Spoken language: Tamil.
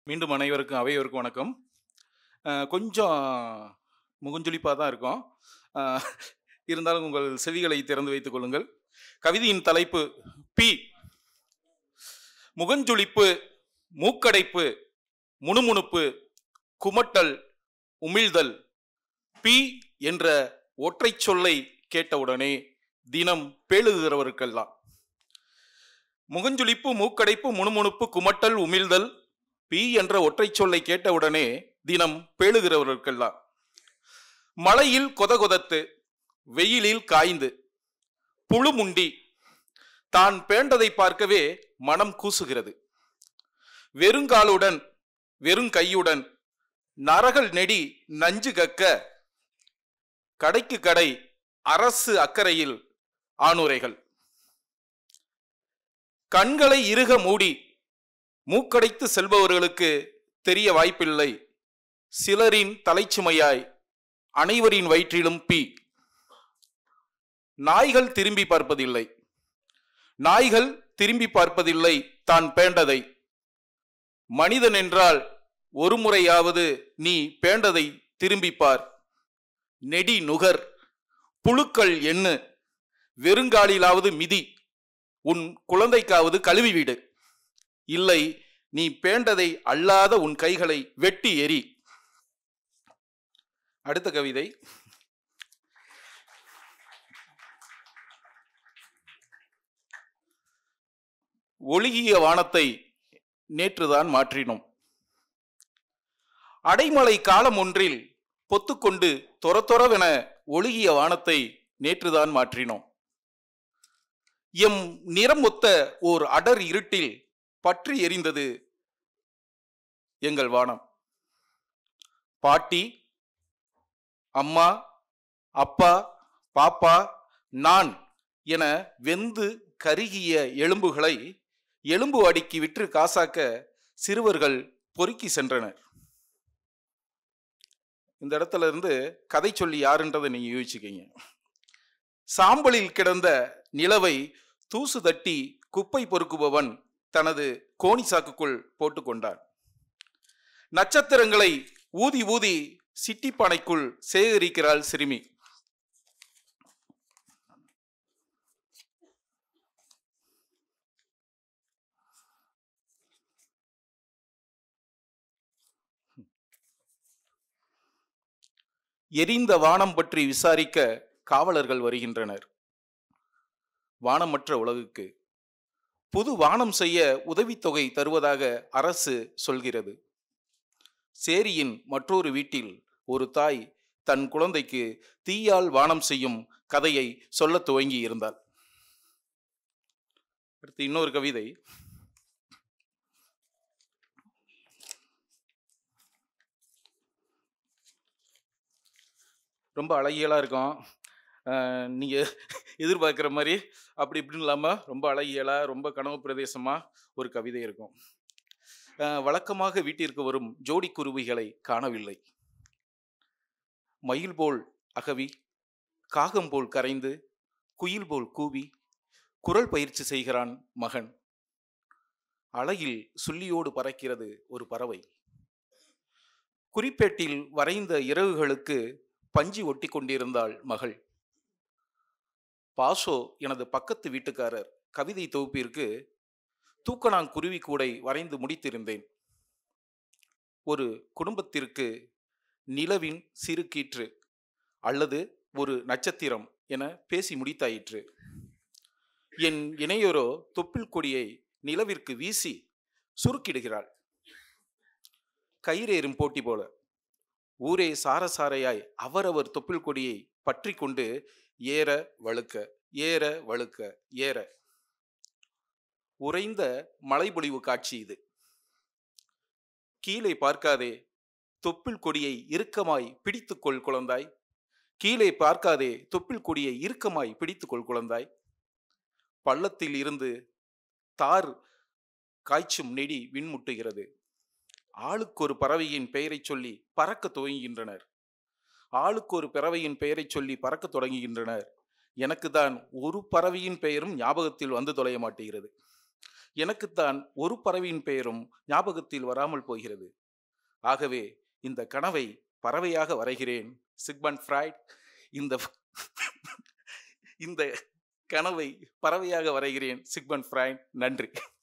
மீண்டும் அனைவருக்கும் அவையோருக்கும் வணக்கம். கொஞ்சம் முகஞ்சொலிப்பாக தான் இருக்கும். இருந்தாலும் உங்கள் செவிகளை திறந்து வைத்துக் கொள்ளுங்கள். கவிதையின் தலைப்பு பி. முகஞ்சொலிப்பு, மூக்கடைப்பு, முணுமுணுப்பு, குமட்டல், உமிழ்தல். பி என்ற ஒற்றை சொல்லை கேட்டவுடனே தினம் பேழுகிறவருக்கெல்லாம். முகஞ்சொலிப்பு, மூக்கடைப்பு, முணுமுணுப்பு, குமட்டல், உமிழ்தல். பி என்ற ஒற்றை சொல்லை கேட்டவுடனே தினம் பேழுகிறவர்களுக்கெல்லாம். மழையில் கொதகொதத்து, வெயிலில் காய்ந்து, புழுமுண்டி, தான் பேண்டதை பார்க்கவே மனம் கூசுகிறது. வெறுங்காலுடன் வெறுங்கையுடன் நரகல் நெடி நஞ்சு கக்க, கடைக்கு கடை அரசு அக்கறையில் ஆணுரைகள். கண்களை இறுக மூடி மூக்கடைத்து செல்பவர்களுக்கு தெரிய வாய்ப்பில்லை, சிலரின் தலைச்சுமையாய் அனைவரின் வயிற்றிலும் பி. நாய்கள் திரும்பி பார்ப்பதில்லை, நாய்கள் திரும்பி பார்ப்பதில்லை தான் பேண்டதை. மனிதன் என்றால் ஒரு முறையாவது நீ பேண்டதை திரும்பிப்பார். நெடி நுகர், புழுக்கள் எண்ணு, வெறுங்காலிலாவது மிதி, உன் குழந்தைக்காவது கழுவி விடு. இல்லை, நீ பேண்டதை அல்லாத உன் கைகளை வெட்டி எறி. அடுத்த கவிதை. ஒழுகிய வானத்தை நேற்றுதான் மாற்றினோம். அடைமழை காலம் ஒன்றில் பொத்துக்கொண்டு தொரதொரவென ஒழுகிய வானத்தை நேற்றுதான் மாற்றினோம். எம் நிறம் ஒத்த ஓர் அடர் இருட்டில் பற்றி எரிந்தது எங்கள் வானம். பாட்டி, அம்மா, அப்பா, பாப்பா, நான் என வெந்து கருகிய எலும்புகளை எலும்பு அடுக்கி விற்று காசாக்க சிறுவர்கள் பொறுக்கி சென்றனர். இந்த இடத்துல இருந்து கதை சொல்லி யாருன்றதை நீங்க யோசிச்சுக்கீங்க. சாம்பலில் கிடந்த நிலவை தூசு தட்டி குப்பை பொறுக்குபவன் தனது கோணி சாக்குக்குள் போட்டுக்கொண்டான். நட்சத்திரங்களை ஊதி ஊதி சிட்டிப்பானைக்குள் சேகரிக்கிறாள் சிறுமி. எரிந்த வானம் பற்றி விசாரிக்க காவலர்கள் வருகின்றனர். வானமற்ற உலகுக்கு புது வானம் செய்ய உதவித்தொகை தருவதாக அரசு சொல்கிறது. சேரியின் மற்றொரு வீட்டில் ஒரு தாய் தன் குழந்தைக்கு தீயால் வானம் செய்யும் கதையை சொல்ல துவங்கி இருந்தாள். அடுத்து இன்னொரு கவிதை. ரொம்ப அழகியலா இருக்கும். நீங்க எதிர்பார்க்கிற மாதிரி அப்படி இப்படின்னு இல்லாம ரொம்ப அழகியலா, ரொம்ப கனவு பிரதேசமா ஒரு கவிதை இருக்கும். வழக்கமாக வீட்டிற்கு வரும் ஜோடி குருவிகளை காணவில்லை. மயில் போல் அகவி, காகம் போல் கரைந்து, குயில் போல் கூவி குரல் பயிற்சி செய்கிறான் மகன். அலையில் சுள்ளியோடு பறக்கிறது ஒரு பறவை. குறிப்பேட்டில் வரைந்த இறகுகளுக்கு பஞ்சி ஒட்டி கொண்டிருந்தாள் மகள். பாசோ எனது பக்கத்து வீட்டுக்காரர் கவிதை தொகுப்பிற்கு தூக்கணாங்குருவி கூடை வரைந்து முடித்திருந்தேன். ஒரு குடும்பத்திற்கு நிலவின் சிறு கீற்று அல்லது ஒரு நட்சத்திரம் என பேசி முடித்தாயிற்று. என் இணையோரோ தொப்பில் கொடியை நிலவிற்கு வீசி சுருக்கிடுகிறாள். கயிறேறும் போட்டி போல ஊரே சாரசாரையாய் அவரவர் தொப்பில் கொடியை பற்றி கொண்டு ஏற வழுக்க ஏற வழுக்க ஏற. உறைந்த மழைப்பொழிவு காட்சி இது. கீழே பார்க்காதே, தொப்பில் கொடியை இறுக்கமாய் பிடித்துக்கொள் குழந்தாய். கீழே பார்க்காதே, தொப்பில் கொடியை இறுக்கமாய் பிடித்துக்கொள் குழந்தாய். பள்ளத்தில் இருந்து தார் காய்ச்சும் நெடி விண்முட்டுகிறது. ஆளுக்கு ஒரு பறவையின் பெயரை சொல்லி பறக்க துவங்குகின்றனர். ஆளுக்கு ஒரு பறவையின் பெயரை சொல்லி பறக்க தொடங்குகின்றனர். எனக்கு தான் ஒரு பறவையின் பெயரும் ஞாபகத்தில் வந்து தொலைய மாட்டேகிறது. எனக்குத்தான் ஒரு பறவையின் பெயரும் ஞாபகத்தில் வராமல் போகிறது. ஆகவே இந்த கனவை பறவையாக வரைகிறேன். சிக்மண்ட் ஃப்ராய்ட் இந்த இந்த கனவை பறவையாக வரைகிறேன். Sigmund Freud. நன்றி.